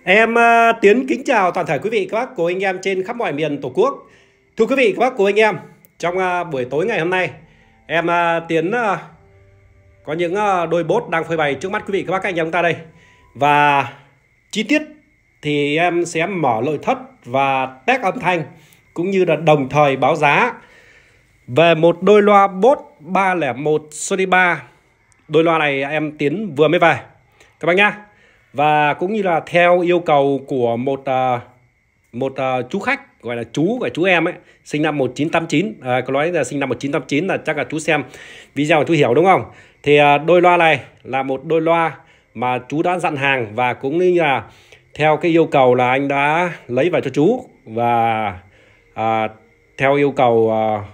Tiến kính chào toàn thể quý vị các bác cô anh em trên khắp mọi miền Tổ quốc. Thưa quý vị các bác cô anh em, trong buổi tối ngày hôm nay Tiến có những đôi bốt đang phơi bày trước mắt quý vị các bác anh em chúng ta đây. Và chi tiết thì em sẽ mở nội thất và test âm thanh cũng như là đồng thời báo giá về một đôi loa Bose 301 Sony 3. Đôi loa này em Tiến vừa mới về các bác nhá. Và cũng như là theo yêu cầu của một chú khách, gọi là chú em ấy, sinh năm 1989. Có nói là sinh năm 1989 là chắc là chú xem video chú hiểu đúng không? Thì đôi loa này là một đôi loa mà chú đã dặn hàng, và cũng như là theo cái yêu cầu là anh đã lấy về cho chú. Và theo yêu cầu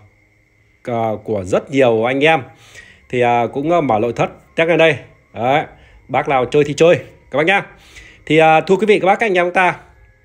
của rất nhiều anh em thì cũng mở nội thất test lên đây. Đấy, bác nào chơi thì chơi các bác nhá. Thì thưa quý vị các bác anh em chúng ta,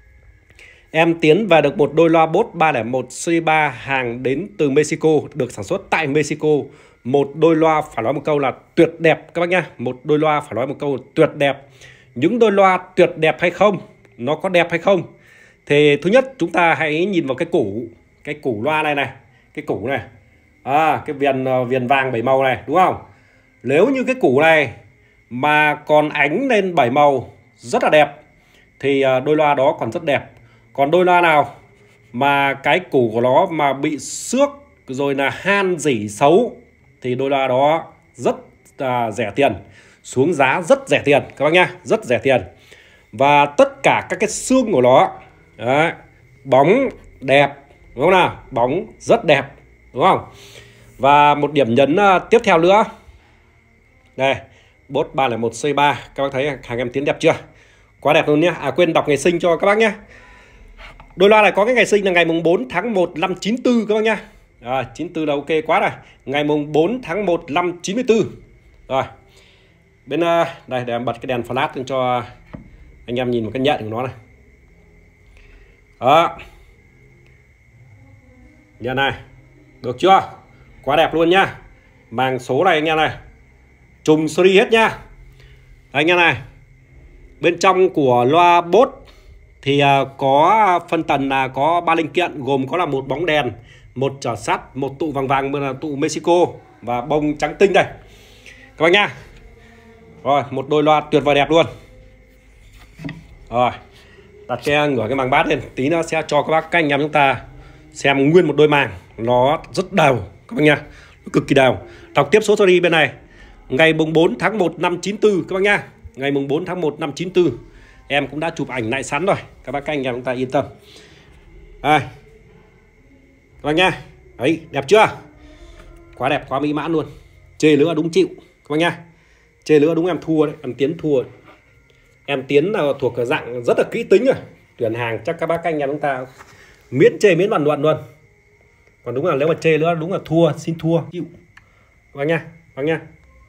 em Tiến về được một đôi loa Bose 301 Sony 3 hàng đến từ Mexico, được sản xuất tại Mexico. Một đôi loa phải nói một câu là tuyệt đẹp các bác nhá. Một đôi loa phải nói một câu tuyệt đẹp. Những đôi loa tuyệt đẹp hay không, nó có đẹp hay không, thì thứ nhất chúng ta hãy nhìn vào cái củ loa này, cái củ này, cái viền vàng 7 màu này đúng không? Nếu như cái củ này mà còn ánh lên 7 màu rất là đẹp thì đôi loa đó còn rất đẹp. Còn đôi loa nào mà cái củ của nó mà bị xước rồi là han rỉ xấu thì đôi loa đó rất rẻ tiền, xuống giá rất rẻ tiền các bác nhá, rất rẻ tiền. Và tất cả các cái xương của nó đấy, bóng đẹp đúng không nào, bóng rất đẹp đúng không? Và một điểm nhấn tiếp theo nữa đây, Bose 301 Sony 3, các bác thấy hàng em Tiến đẹp chưa? Quá đẹp luôn nhá. Quên đọc ngày sinh cho các bác nhé. Đôi loa này có cái ngày sinh là ngày mùng 4 tháng 1 năm 94 các bác nhá. 94 là ok quá rồi. Ngày mùng 4 tháng 1 năm 94. Rồi. Bên đây để em bật cái đèn flash lên cho anh em nhìn một cái nhận của nó này. Đó. Nhận này. Được chưa? Quá đẹp luôn nhá. Màng số này anh em này, trùng series hết nhá. Anh em này, bên trong của loa Bose thì có phân tần là có 3 linh kiện, gồm có là một bóng đèn, một trở sắt, một tụ vàng là tụ Mexico và bông trắng tinh đây các bác nhá. Rồi, một đôi loa tuyệt vời đẹp luôn. Rồi, đặt ngửa cái màng bát lên, tí nữa sẽ cho các bác các anh em chúng ta xem nguyên một đôi màng, nó rất đều các bác nhá, cực kỳ đều. Đọc tiếp số series bên này, ngày mùng 4 tháng 1 năm 94 các bác nhá. Ngày mùng 4 tháng 1 năm 94. Em cũng đã chụp ảnh lại sẵn rồi, các bác các anh em chúng ta yên tâm. Đây. Các bác nhá. Đấy, đẹp chưa? Quá đẹp, quá mỹ mãn luôn. Chê nữa đúng chịu các bác nhá. Chê nữa đúng em thua đấy, em Tiến thua. Em Tiến là thuộc cái dạng rất là kỹ tính rồi. Tuyển hàng chắc các bác các anh em chúng ta miễn chê miễn bàn luận luôn. Còn đúng là nếu mà chê nữa đúng là thua, xin thua chịu. Các bác nhá, các bác nhá.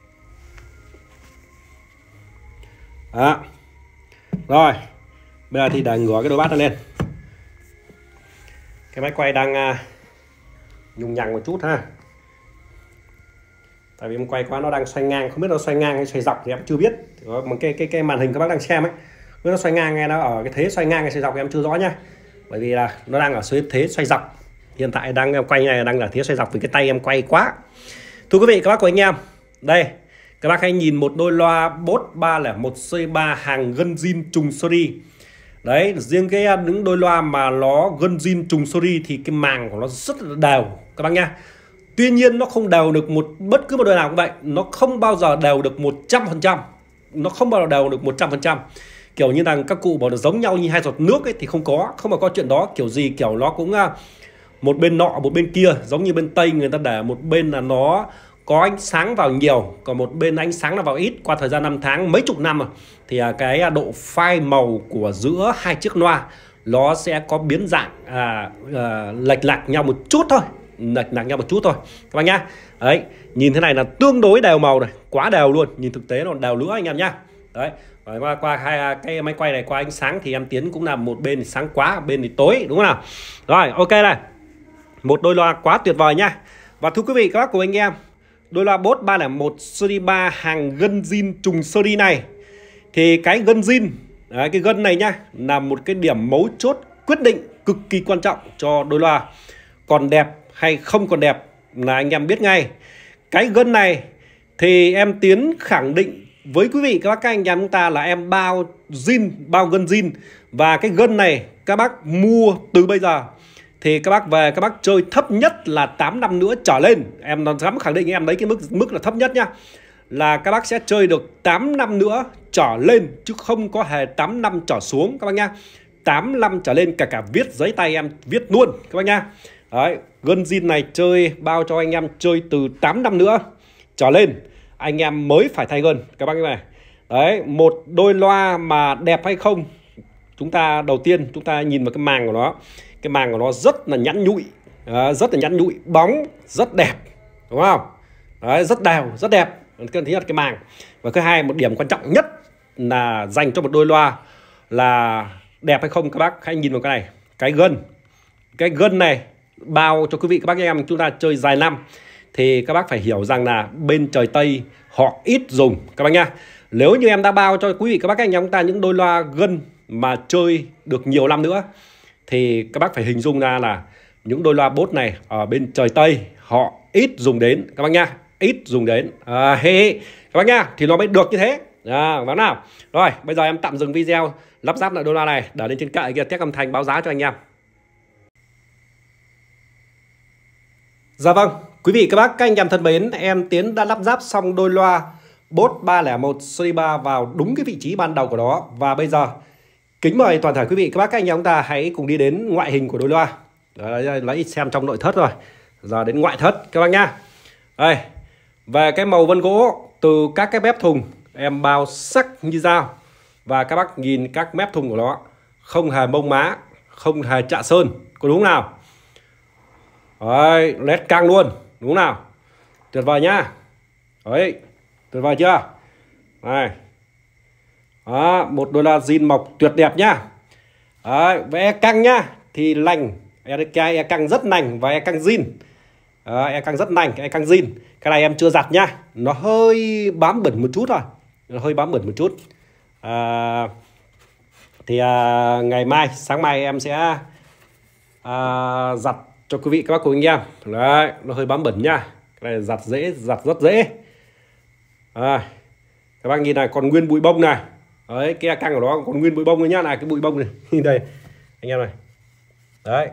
Đó. Rồi, bây giờ thì để ngửa cái đôi bát lên. Cái máy quay đang nhùng nhằng một chút ha. Tại vì em quay quá nó đang xoay ngang, không biết nó xoay ngang hay xoay dọc thì em chưa biết. Một cái màn hình các bác đang xem ấy, nó xoay ngang hay nó ở cái thế xoay ngang hay xoay dọc em chưa rõ nhá. Bởi vì là nó đang ở thế xoay dọc. Hiện tại đang em quay này đang là thế xoay dọc vì cái tay em quay quá. Thưa quý vị các bác của anh em, đây các bác hãy nhìn một đôi loa Bose 301 Sony 3 hàng gân zin trùng series. Đấy, riêng cái những đôi loa mà nó gân zin trùng series thì cái màng của nó rất là đều các bác nhá. Tuy nhiên nó không đều được bất cứ một đôi nào cũng vậy, nó không bao giờ đều được 100%. Nó không bao giờ đều được 100%. Kiểu như là các cụ bảo nó giống nhau như hai giọt nước ấy thì không bao có chuyện đó. Kiểu gì kiểu nó cũng một bên nọ một bên kia, giống như bên Tây người ta để một bên là nó có ánh sáng vào nhiều, còn một bên ánh sáng là vào ít. Qua thời gian 5 tháng, mấy chục năm rồi, thì cái độ phai màu của giữa hai chiếc loa nó sẽ có biến dạng lệch lạc nhau một chút thôi, các bác nhá. Đấy, nhìn thế này là tương đối đều màu này, quá đều luôn, nhìn thực tế nó đều nữa anh em nhá. Đấy, và qua hai cái máy quay này, qua ánh sáng thì em Tiến cũng là một bên thì sáng quá, bên thì tối đúng không nào. Rồi, ok này, một đôi loa quá tuyệt vời nhá. Và thưa quý vị các bác của anh em, đôi loa Bose 301 Sony 3 hàng gân zin trùng series này thì cái gân zin Đấy, cái gân này nhá là một cái điểm mấu chốt quyết định cực kỳ quan trọng cho đôi loa còn đẹp hay không còn đẹp là anh em biết ngay. Cái gân này thì em Tiến khẳng định với quý vị các anh em chúng ta là em bao zin, bao gân zin. Và cái gân này các bác mua từ bây giờ thì các bác về các bác chơi thấp nhất là 8 năm nữa trở lên. Em dám khẳng định em lấy cái mức là thấp nhất nhá, là các bác sẽ chơi được 8 năm nữa trở lên, chứ không có hề 8 năm trở xuống các bác nhá. 8 năm trở lên, cả viết giấy tay em viết luôn các bác nhá. Đấy, gân zin này chơi bao cho anh em chơi từ 8 năm nữa trở lên anh em mới phải thay gân các bác này. Đấy, một đôi loa mà đẹp hay không, chúng ta đầu tiên chúng ta nhìn vào cái màng của nó. Cái màng của nó rất là nhẵn nhụi, rất là nhẵn nhụi, bóng rất đẹp, đúng không? Đấy, rất đều, rất đẹp. Thứ nhất cái màng, và thứ hai một điểm quan trọng nhất là dành cho một đôi loa là đẹp hay không, các bác hãy nhìn vào cái này, cái gân này bao cho quý vị các bác em chúng ta chơi dài năm thì các bác phải hiểu rằng là bên trời Tây họ ít dùng các bác nhá. Nếu như em đã bao cho quý vị các bác anh em chúng ta những đôi loa gân mà chơi được nhiều năm nữa thì các bác phải hình dung ra là những đôi loa bốt này ở bên trời Tây họ ít dùng đến các bác nhá, ít dùng đến các bác nhá, thì nó mới được như thế. Vâng nào. Rồi bây giờ em tạm dừng video lắp ráp lại đôi loa này để lên trên kệ kia test âm thanh báo giá cho anh em. Dạ vâng, quý vị các bác các anh em thân mến, em Tiến đã lắp ráp xong đôi loa Bose 301 series 3 vào đúng cái vị trí ban đầu của nó. Và bây giờ kính mời toàn thể quý vị các bác các anh em chúng ta hãy cùng đi đến ngoại hình của đôi loa. Đấy, lấy xem trong nội thất rồi, giờ đến ngoại thất các bác nhá. Đây, về cái màu vân gỗ từ các cái mép thùng em bao sắc như dao, và các bác nhìn các mép thùng của nó không hề mông má, không hề chạ sơn, có đúng nào? Đấy, led căng luôn, đúng nào? Tuyệt vời nhá. Đấy, tuyệt vời chưa? Đây. Đó, một đôi loa zin mộc tuyệt đẹp nhá. Đấy, ve căng nhá thì lành, e căng rất lành và e căng zin. E căng rất lành, e căng zin. Cái này em chưa giặt nhá, nó hơi bám bẩn một chút thôi, nó hơi bám bẩn một chút. Ngày mai, sáng mai em sẽ giặt cho quý vị các bác cùng anh em. Đấy, nó hơi bám bẩn nha. Cái này giặt dễ, giặt rất dễ. Các bác nhìn này, còn nguyên bụi bông này. Đấy, cái căng của nó còn nguyên bụi bông nữa nhá, này cái bụi bông này. Đây, anh em này. Đấy.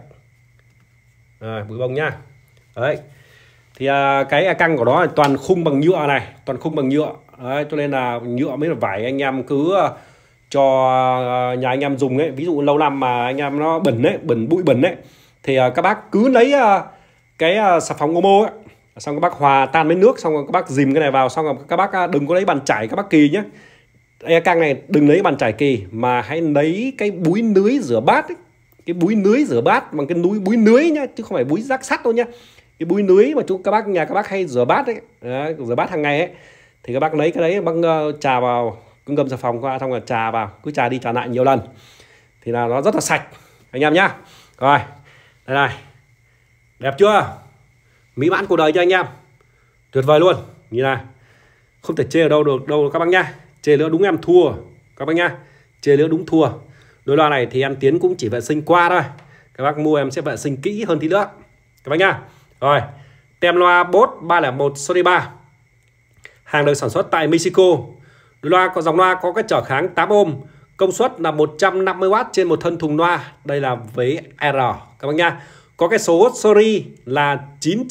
Bụi bông nhá. Đấy. Thì cái căng của nó là toàn khung bằng nhựa này, toàn khung bằng nhựa. Đấy, cho nên là nhựa mới là vải anh em cứ cho nhà anh em dùng ấy, ví dụ lâu năm mà anh em nó bẩn ấy, bụi bẩn ấy, thì các bác cứ lấy cái xà phòng Omo ấy, xong các bác hòa tan với nước, xong rồi các bác dìm cái này vào, xong rồi các bác đừng có lấy bàn chải các bác kỳ nhé. E căng này đừng lấy bàn chải kỳ, mà hãy lấy cái búi nưới rửa bát ấy. Cái búi nưới rửa bát bằng cái búi nưới nhá, chứ không phải búi rác sắt đâu nhá. Cái búi nưới mà các bác nhà các bác hay rửa bát ấy, rửa bát hàng ngày ấy, thì các bác lấy cái đấy bác trà vào, cứ ngâm xà phòng qua xong rồi trà vào, cứ trà đi trà lại nhiều lần thì là nó rất là sạch anh em nhá. Rồi đây này, đẹp chưa? Mỹ mãn cuộc đời cho anh em, tuyệt vời luôn. Như này, không thể chê ở đâu được đâu các bác nhá. Chê nữa đúng em thua các bác nhá, chê nữa đúng thua. Đôi loa này thì em Tiến cũng chỉ vệ sinh qua thôi, các bác mua em sẽ vệ sinh kỹ hơn tí nữa các bác nhá. Rồi, tem loa Bose 301 series 3, hàng được sản xuất tại Mexico. Đôi loa có dòng loa có cái trở kháng 8 ohm, công suất là 150W trên một thân thùng loa. Đây là với R các bác nhá. Có cái số series là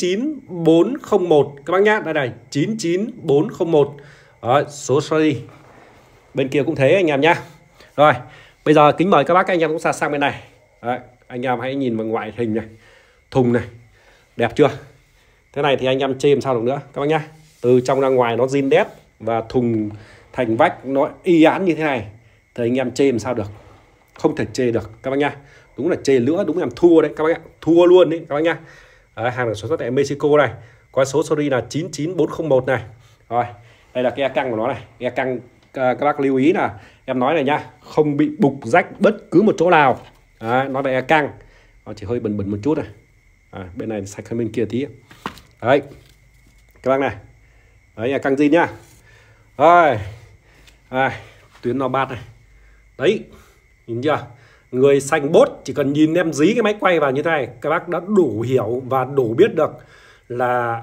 99401 các bác nhá. Đây này, 99401. Đó, số series. Bên kia cũng thế anh em nhá. Rồi, bây giờ kính mời các bác anh em cũng sang bên này. Đấy, anh em hãy nhìn vào ngoại hình này, thùng này, đẹp chưa? Thế này thì anh em chê làm sao được nữa các bác nhá. Từ trong ra ngoài nó zin đét, và thùng thành vách nó y án như thế này thì anh em chê làm sao được, không thể chê được các bác nhá. Đúng là chê nữa, đúng là em thua đấy các bác nhá, thua luôn đấy các bác nhá. Đấy, hàng được sản xuất tại Mexico này, có số series là 99401 này. Rồi, đây là cái e căng của nó này. E căng các bác lưu ý là em nói này nhá, không bị bục rách bất cứ một chỗ nào. Đấy, nói về e căng nó chỉ hơi bẩn một chút này. Bên này sạch hơn bên kia tí. Đấy các bác này, đấy e căng zin nhá. Rồi, tuyến nó bát này, Đấy, nhìn chưa? Người xanh bốt, chỉ cần nhìn em dí cái máy quay vào như thế này, các bác đã đủ hiểu và đủ biết được là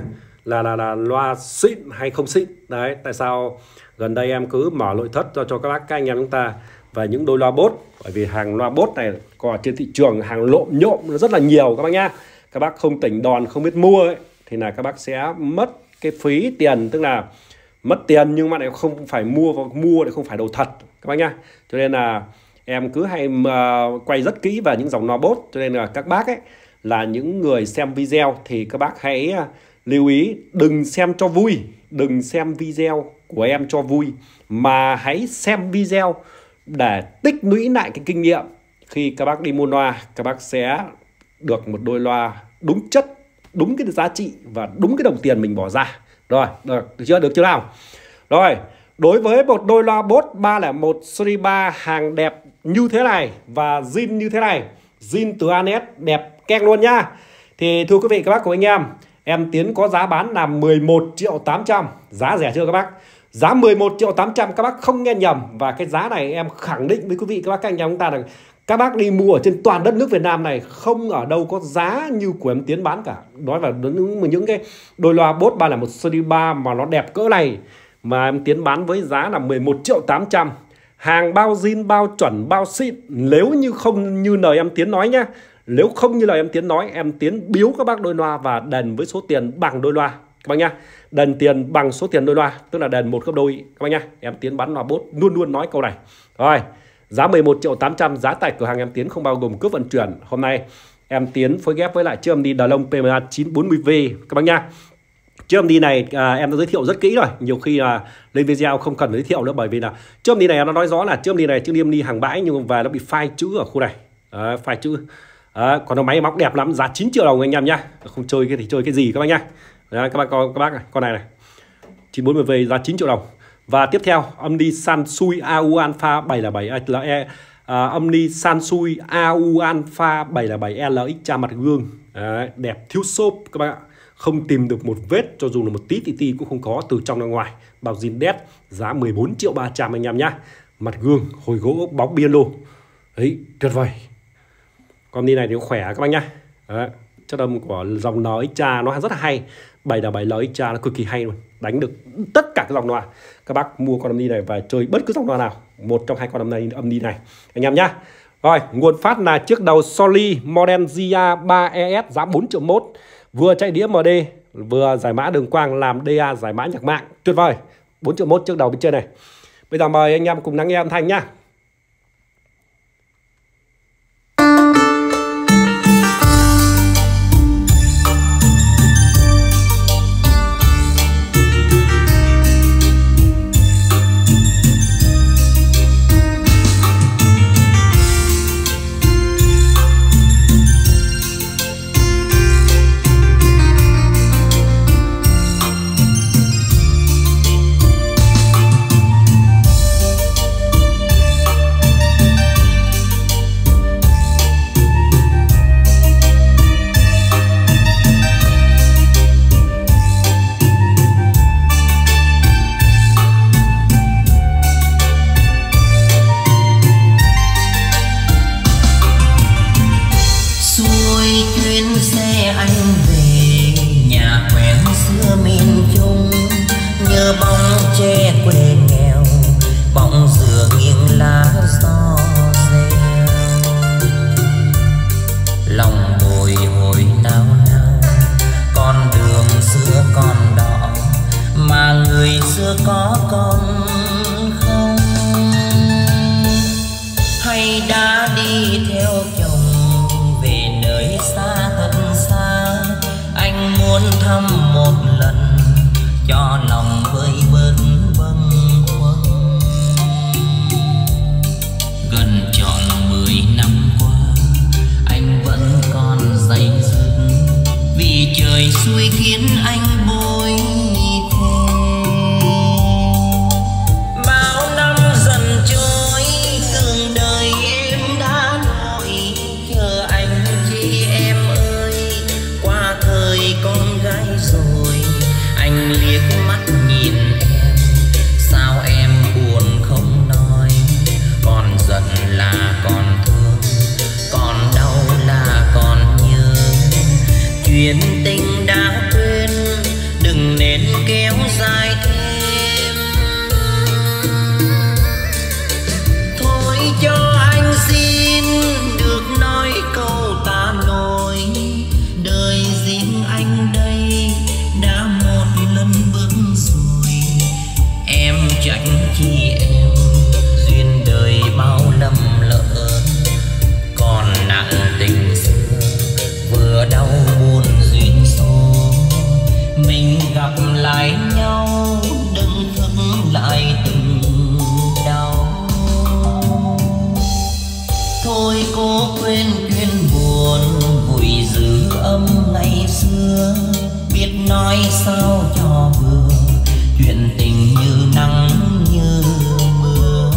là loa xịn hay không xịn. Đấy, tại sao gần đây em cứ mở nội thất cho các bác, các anh em chúng ta về những đôi loa bốt. Bởi vì hàng loa bốt này còn trên thị trường hàng lộn nhộm nó rất là nhiều các bác nhá. Các bác không tỉnh đòn, không biết mua ấy, thì là các bác sẽ mất cái phí tiền, tức là mất tiền nhưng mà lại không phải mua lại không phải đồ thật các bác nhá. Cho nên là em cứ hay quay rất kỹ vào những dòng loa bốt. Cho nên là các bác ấy là những người xem video thì các bác hãy lưu ý đừng xem cho vui, đừng xem video của em cho vui, mà hãy xem video để tích lũy lại cái kinh nghiệm. Khi các bác đi mua loa, các bác sẽ được một đôi loa đúng chất, đúng cái giá trị và đúng cái đồng tiền mình bỏ ra. Rồi, được chưa nào? Rồi, đối với một đôi loa Bose 301 series 3 hàng đẹp như thế này và zin như thế này, zin từ ANS đẹp keng luôn nhá. Thì thưa quý vị các bác của anh em Tiến có giá bán là 11.800.000. Giá rẻ chưa các bác? Giá 11.800.000 các bác không nghe nhầm. Và cái giá này em khẳng định với quý vị các bác, các anh em chúng ta rằng các bác đi mua ở trên toàn đất nước Việt Nam này không ở đâu có giá như của em Tiến bán cả. Nói vào những cái đôi loa Bose 301 series 3 mà nó đẹp cỡ này mà em Tiến bán với giá là 11.800.000. Hàng bao zin, bao chuẩn, bao xịn. Nếu như không như lời em Tiến nói nhá, nếu không như lời em Tiến nói, em Tiến biếu các bác đôi loa và đền với số tiền bằng đôi loa các bác nhá. Đền tiền bằng số tiền đôi loa, tức là đền 1 gấp đôi các bác nhá. Em Tiến bán loa Bose luôn luôn nói câu này. Rồi, giá 11.800.000, giá tại cửa hàng em Tiến không bao gồm cước vận chuyển. Hôm nay em Tiến phối ghép với lại chiếc âm đi Đà Lông PMA 940V các bác nhá. Chiếc âm đi này em đã giới thiệu rất kỹ rồi, nhiều khi là lên video không cần giới thiệu nữa, bởi vì là chiếc âm đi này nó nói rõ là chiếc âm đi này chiếc âm đi hàng bãi nhưng mà nó bị phai chữ ở khu này. Phai chữ. Còn nó máy móc đẹp lắm, giá 9 triệu đồng anh em nhá. Không chơi cái thì chơi cái gì các bác nhá. Các bác này, con này 940V giá 9 triệu đồng. Và tiếp theo âm đi Sansui AU Alpha 707 âm đi Sansui AU Alpha 707 LX tra mặt gương. Đẹp thiếu xốp các bác ạ. Không tìm được một vết, cho dù là một tí cũng không có, từ trong ra ngoài. Bao zin đét, giá 14.300.000 anh em nhá. Mặt gương, hồi gỗ, bóng biên lô. Đấy, tuyệt vời. Con đi này thì khỏe các bác nhá. Chất âm của dòng NXA nó rất là hay. 707 NXA nó cực kỳ hay luôn. Đánh được tất cả các dòng loa. Các bác mua con âm đi này và chơi bất cứ dòng loa nào, một trong hai con âm đi này anh em nhá. Rồi, nguồn phát là chiếc đầu Soli model GA3ES giá 4.1 triệu. Vừa chạy đĩa MD, vừa giải mã đường quang, làm DA giải mã nhạc mạng. Tuyệt vời. 4.1 triệu trước đầu bên trên này. Bây giờ mời anh em cùng lắng nghe âm thanh nhá. quên chuyện buồn vùi giữ âm ngày xưa, biết nói sao cho vừa chuyện tình như nắng như mưa.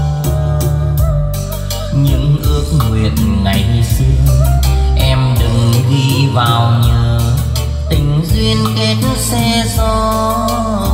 Những ước nguyện ngày xưa em đừng ghi vào nhớ, tình duyên kết xe gió